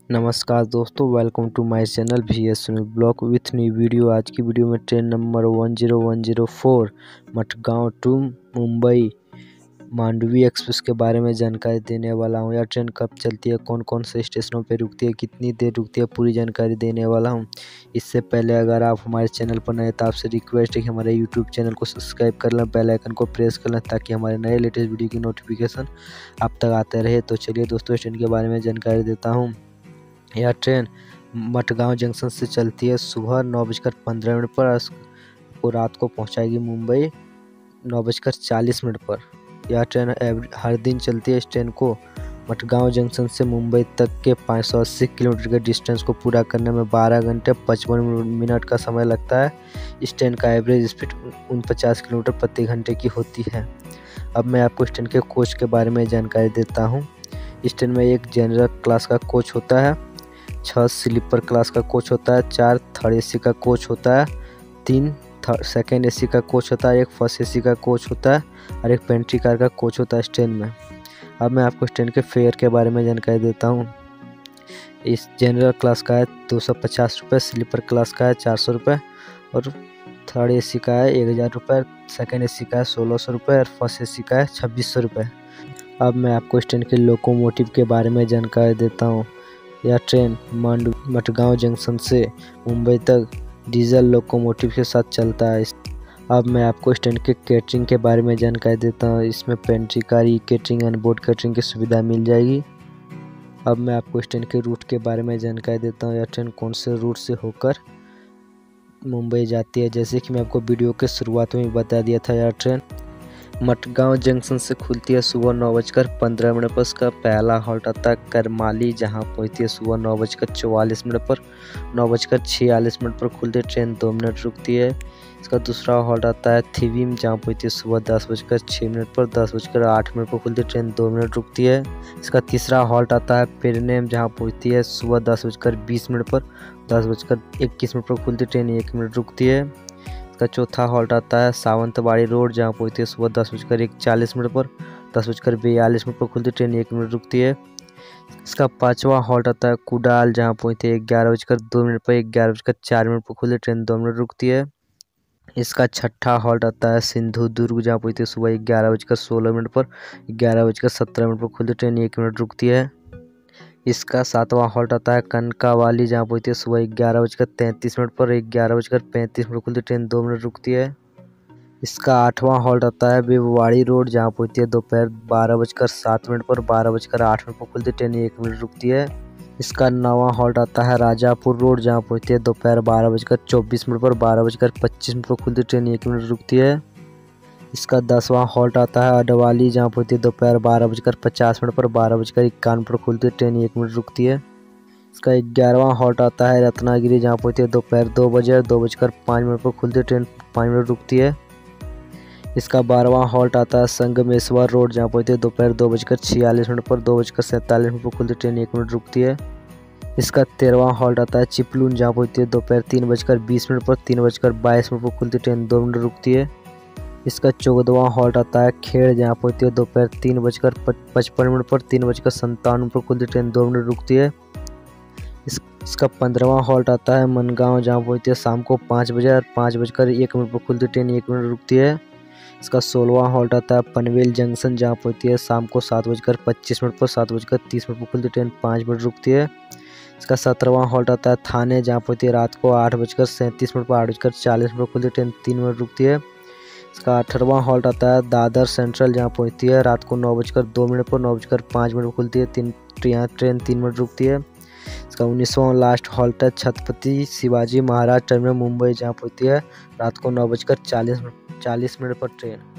नमस्कार दोस्तों, welcome to my channel VS Sunil blog with new video. आज की वीडियो में train number 10104 Madgaon to Mumbai Mandovi express के बारे में जानकारी देने वाला हूं। यह ट्रेन कब चलती है, कौन कौन से स्टेशनों पर रुकती है, कितनी देर रुकती है, पूरी जानकारी देने वाला हूं। इससे पहले अगर आप हमारे चैनल पर नए तो आपसे रिक्वेस्ट है कि हमारे यूट्यूब चैनल को सब्सक्राइब कर लें, बेल आइकन को प्रेस कर लें ताकि हमारे नए लेटेस्ट वीडियो की नोटिफिकेशन आप तक आते रहे। तो चलिए दोस्तों, इस ट्रेन के बारे में जानकारी देता हूँ। यह ट्रेन मडगांव जंक्शन से चलती है सुबह 9:15 पर। आपको रात को पहुंचाएगी मुंबई 9:40 पर। यह ट्रेन हर दिन चलती है। इस ट्रेन को मडगांव जंक्शन से मुंबई तक के 580 किलोमीटर के डिस्टेंस को पूरा करने में 12 घंटे 55 मिनट का समय लगता है। इस ट्रेन का एवरेज स्पीड 49 किलोमीटर प्रति घंटे की होती है। अब मैं आपको इस ट्रेन के कोच के बारे में जानकारी देता हूँ। इस ट्रेन में एक जनरल क्लास का कोच होता है, 6 स्लीपर क्लास का कोच होता है, 4 थर्ड AC का कोच होता है, 3 सेकेंड AC का कोच होता है, 1 फर्स्ट AC का कोच होता है और 1 पेंट्री कार का कोच होता है इस ट्रेन में। अब मैं आपको इस ट्रेन के फेयर के बारे में जानकारी देता हूँ। इस जनरल क्लास का है 250 रुपये, स्लीपर क्लास का है 400 रुपये और थर्ड AC का है 1000 रुपये, सेकेंड AC का है 1600 रुपये और फर्स्ट AC का है 2600 रुपये। अब मैं आपको इस ट्रेन के लोकोमोटिव के बारे में जानकारी देता हूँ। यह ट्रेन मडगांव जंक्शन से मुंबई तक डीजल लोकोमोटिव के साथ चलता है। अब मैं आपको इस ट्रेन के कैटरिंग के बारे में जानकारी देता हूँ। इसमें pantry car, catering and board catering की सुविधा मिल जाएगी। अब मैं आपको इस ट्रेन के रूट के बारे में जानकारी देता हूँ। यह ट्रेन कौन से रूट से होकर मुंबई जाती है। जैसे कि मैं आपको वीडियो के शुरुआत में बता दिया था, यह ट्रेन मडगांव जंक्शन से खुलती है सुबह 9:15 पर। उसका पहला हॉल्ट आता है करमाली, जहां पहुंचती है सुबह 9:44 पर। 9:46 पर खुलती है ट्रेन 2 मिनट रुकती है। इसका दूसरा हॉल्ट आता है थिविम, जहां पहुंचती है सुबह 10:06 पर। 10:08 पर खुलती है ट्रेन 2 मिनट रुकती है। इसका तीसरा हॉल्ट आता है पेरनेम, जहां पहुंचती है सुबह 10:20 पर। 10:21 पर खुलती ट्रेन 1 मिनट रुकती है। इसका चौथा हॉल्ट आता है सावंतवाड़ी रोड, जहां पहुंचती है सुबह 10:41 पर। 10:42 पर खुलती ट्रेन 1 मिनट रुकती है। इसका पांचवा हॉल्ट आता है कुडाल, जहां पहुंचती है 11:02 पर। 11:04 पर खुलती ट्रेन 2 मिनट रुकती है। इसका छठा हॉल्ट आता है सिंधुदुर्ग, जहां पहुंचती है सुबह 11:16 पर। 11:17 पर खुलती ट्रेन 1 मिनट रुकती है। इसका सातवां हॉल्ट आता है कनकावाली, जहां पहुंचती है सुबह 11:33 पर। 11:35 पर खुलती ट्रेन 2 मिनट रुकती है। इसका आठवां हॉल्ट आता है बेबवाड़ी रोड, जहां पहुंचती है दोपहर 12:07 पर। 12:08 पर खुलती ट्रेन 1 मिनट रुकती है। इसका नौवां हॉल्ट आता है राजापुर रोड, जहां पहुंचती है दोपहर 12:24 पर। 12:25 पर खुलती ट्रेन 1 मिनट रुकती है। इसका 10वां हॉल्ट आता है अडवाली, जहां पहुंचती है दोपहर 12:50 पर। 12:51 पर खुलती ट्रेन 1 मिनट रुकती है। इसका 11वां हॉल्ट आता है रत्नागिरी, जहां पहुंचती है दोपहर 2 बजे। 2:05 पर खुलती ट्रेन 5 मिनट रुकती है। इसका 12वां हॉल्ट आता है संगमेश्वर रोड, जहां पहुंचती है दोपहर 2:46 पर। 2:47 पर खुलती ट्रेन 1 मिनट रुकती है। इसका 13वां हॉल्ट आता है चिपलून, जहां पहुंचती है दोपहर 3:20 पर। 3:22 पर खुलती ट्रेन 2 मिनट रुकती है। इसका 14वां हॉल्ट आता है खेड़, जहां पहुंचती है दोपहर 3:55 पर। 3:57 पर खुलती ट्रेन 2 मिनट रुकती है। इसका 15वां हॉल्ट आता है मनगांव, जहां पहुंचती है शाम को 5 बजे और 5:01 पर खुलती ट्रेन 1 मिनट रुकती है। इसका 16वां हॉल्ट आता है पनवेल जंक्शन, जहां पहुंचती है शाम को 7:25 पर। 7:30 पर खुलती ट्रेन 5 मिनट रुकती है। इसका 17वां हॉल्ट आता है थाने, जहां पहुंचती है रात को 8:37 पर। 8:40 पर खुलती ट्रेन 3 मिनट रुकती है। इसका 18वां हॉल्ट आता है दादर सेंट्रल, जहां पहुंचती है रात को 9:02 पर। 9:05 पर खुलती है ट्रेन 3 मिनट रुकती है। इसका 19वां लास्ट हॉल्ट है छत्रपति शिवाजी महाराज टर्मिनल मुंबई, जहां पहुंचती है रात को 9:40 पर ट्रेन।